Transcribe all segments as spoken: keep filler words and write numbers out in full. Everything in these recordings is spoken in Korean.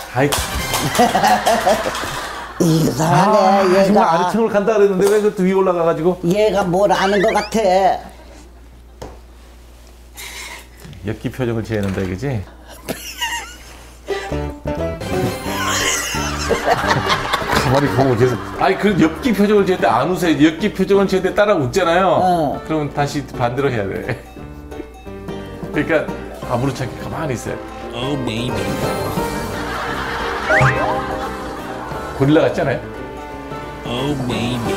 아이. 이상하네. 아, 얘가 정말 아래층을 간다 그랬는데 왜 그것도 위에 올라가가지고. 얘가 뭘 아는 것 같아. 엽기 표정을 지어낸다 이거지? 가만히 보고 계속. 아니 그 엽기 표정을 지었는데 안 웃어요. 엽기 표정을 지었는데 따라 웃잖아요. 어. 그러면 다시 반대로 해야 돼. 그러니까 아무렇지 않게 가만히 있어요. Oh baby. 고릴라 같잖아요. Oh baby.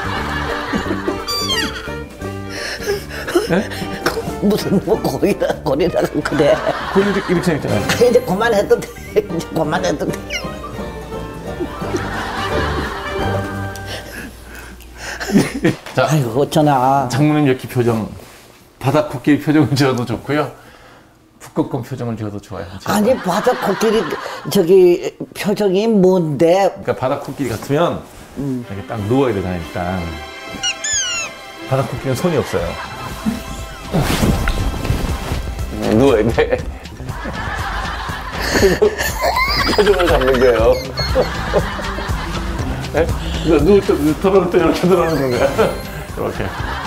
네? 무슨 뭐 고리라 고리라가 그래. 고릴라 이렇게 생겼잖아요. 이제 그만해도 돼. 이제 그만해도 돼. 자, 아이고 어쩌나. 장모님 엽기 표정, 바다 코끼리 표정을 지어도 좋고요. 북극곰 표정을 지어도 좋아요. 제가. 아니 바다 코끼리 저기 표정이 뭔데? 그러니까 바다 코끼리 같으면 음. 이렇게 딱 누워야 되니까. 바다 코끼리는 손이 없어요. 누워야 돼. 표정을 잡는 거예요. 네? 누울 때, 들어올 때 이렇게 들어오는 거야. 이렇게.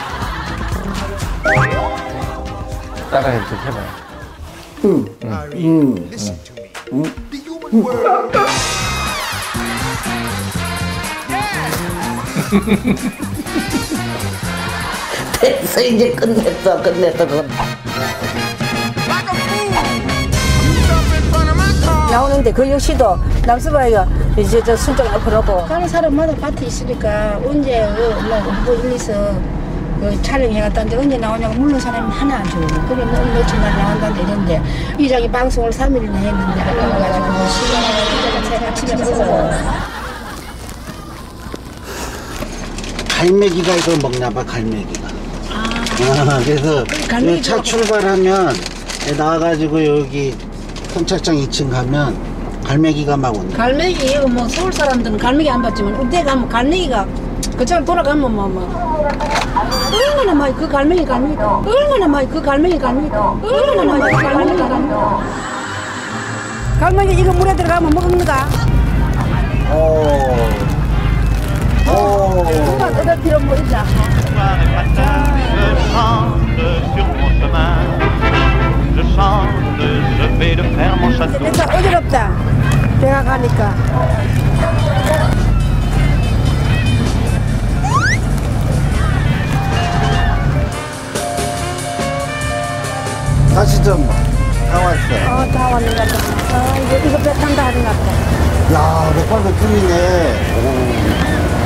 따라 이렇게 해봐요. 응. 응. 응. 응. 응. 됐어 이제 끝냈어 끝냈어 그건. 나오는데 그 역시도 남수바이가 이제 저 순정 앞으로고 다른 사람마다 밭에 있으니까 언제 뭐 일리서 그 촬영해갔다는데 언제 나오냐고 물는 사람이 하나 안 주고 그래 뭐 며칠 날 나온다는데 이랬는데 이장이 방송을 삼 일이나 했는데 안 나와가지고 시간을 제가 아침에 먹어. 갈매기가 이걸 먹나봐. 갈매기가. 아, 그래서 갈매기 차 출발하면 나와가지고 여기 선착장 이 층 가면 갈매기가 막 온다. 갈매기 뭐 서울 사람들은 갈매기 안 봤지만 어디 가면 갈매기가 그처럼 돌아가면 뭐 뭐 얼마나 많이 그 갈매기 갈매기 얼마나 많이 그 갈매기 갈매기 얼마나 많이 그 갈매기 갈매기 갈매기 이거 물에 들어가면 먹는가? 오. 오. 누가 뜯을 필요 뭐 있나? 진짜 어지럽다. 배가 가니까. 다시 좀 다 왔어. 어, 다 왔는 것 같아. 어, 이거, 이거 배 탄다 하는 것 같아. 야, 맥발도 틀리네.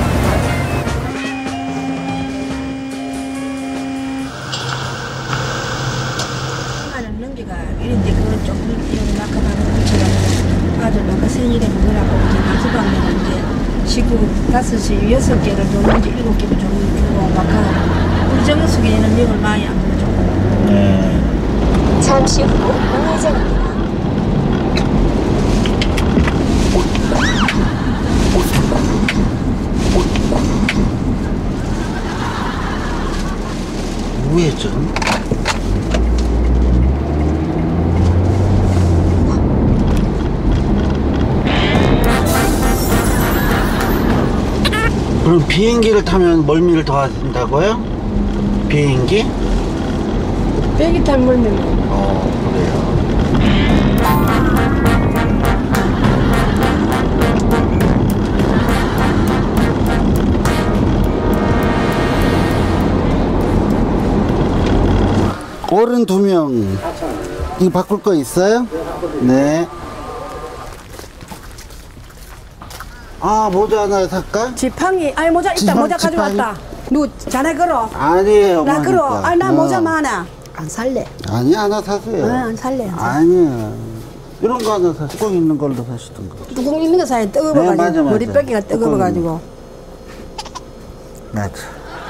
하는 능기가 이런데 그건 조금 이런 낙하하는 것처럼 아들 낙하 생일에 먹으라고 이제 나수방에는 이제 식구 다섯 시 여섯 개를 줬는지 일곱 개를 주고 낙하 우리 정수기에는 명을 많이 안 먹죠. 네. 잠시 후 우회전입니다. 우회전? 그럼 비행기를 타면 멀미를 더 하신다고요? 비행기? 배기 탄 물면 어, 그래요. 어른 두 명. 이거 바꿀 거 있어요? 네. 아, 모자 하나 살까? 지팡이, 아니 모자 있다. 지팡- 모자 지팡이? 가져왔다. 누 자네 걸어. 아니에요. 나 걸어. 어머니까. 아, 나 모자 어. 많아. 안 살래. 아니, 하나 사세요. 아, 안 살래. 안 살래. 아니야. 이런 거 하나 사시. 뚜껑 있는 걸로 사시던가. 뚜껑 있는 거 사이 네, 뜨거워가지고 맞아, 맞아. 머리뼈기가 뜨거워가지고. 맞아.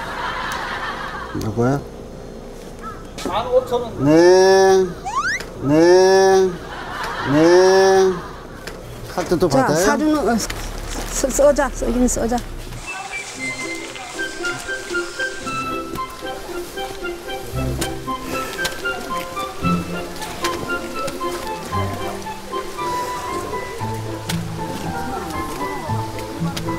이거요? 만 오천 원. 네. 네. 네. 카드도 자, 받아요? 사주는 어, 써, 써자. 써긴 써자. 돼.